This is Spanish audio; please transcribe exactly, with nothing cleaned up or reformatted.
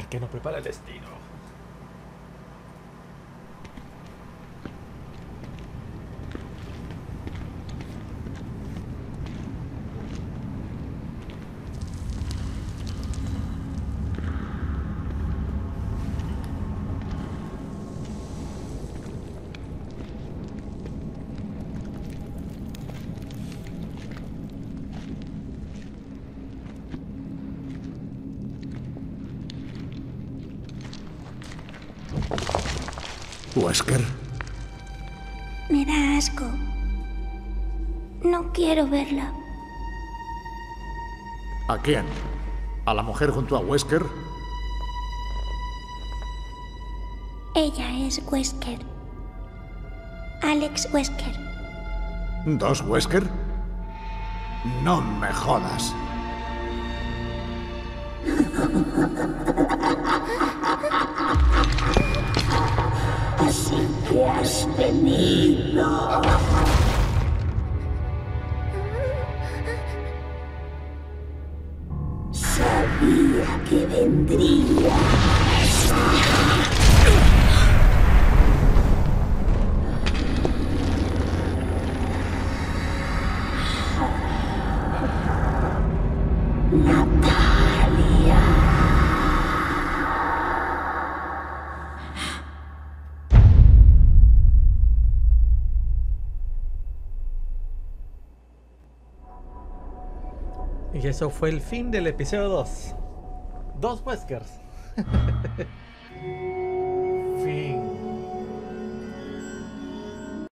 que nos prepara el destino. Wesker. Me da asco. No quiero verla. ¿A quién? ¿A la mujer junto a Wesker? Ella es Wesker. Alex Wesker. ¿Dos Wesker? No me jodas. Así que has venido. Sabía que vendrías. Y eso fue el fin del episodio dos. Dos Weskers.